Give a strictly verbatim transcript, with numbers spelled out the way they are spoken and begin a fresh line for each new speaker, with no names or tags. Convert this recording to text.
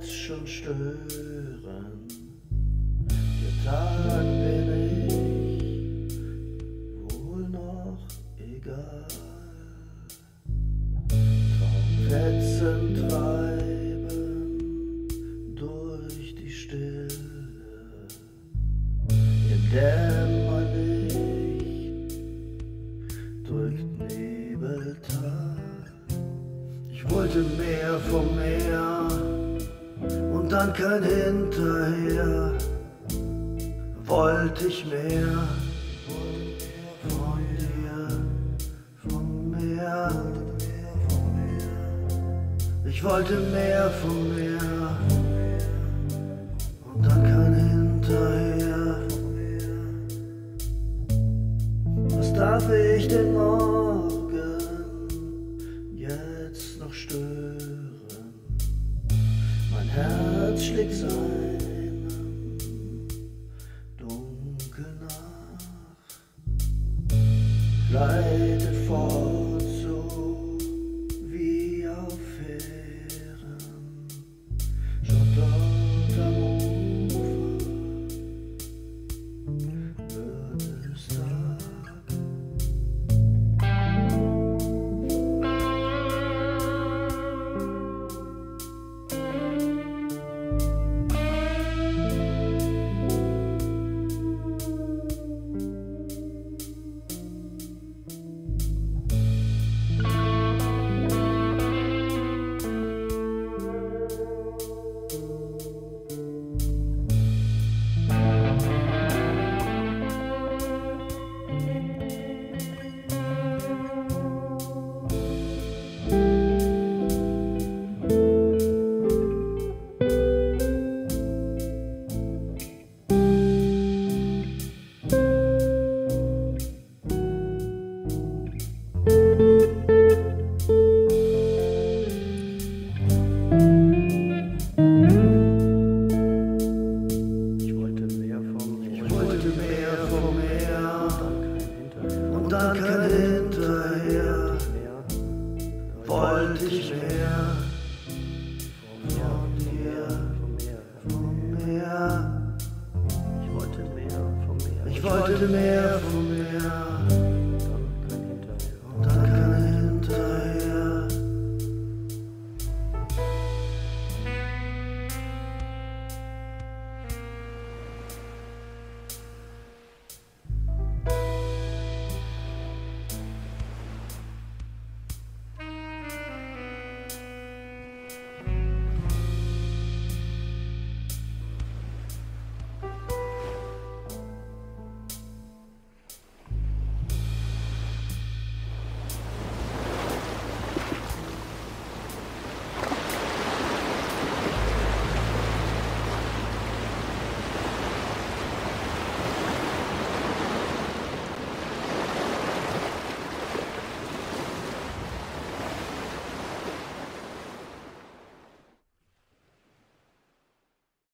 jetzt schon stören. Dir Tag bin ich, wohl noch egal. Traumfetzen treiben durch die Stille. Im Dämmerlicht drückt Nebeltal. Ich wollte mehr vom Meer und dann kein Hinterher. Wollte ich mehr von dir, vom Meer. Ich wollte mehr vom Meer und dann kein Hinterher. Was darf ich denn morgen jetzt noch stören? Mein Herz schlägt seinem Dunkel nach, gleitet fort so wie auf Fähren, schaut dort am Ufer, wird es Tag. Und dann kein Hinterher. Wollte ich mehr von dir, vom Meer. Ich wollte mehr vom Meer. Ich wollte mehr vom Meer.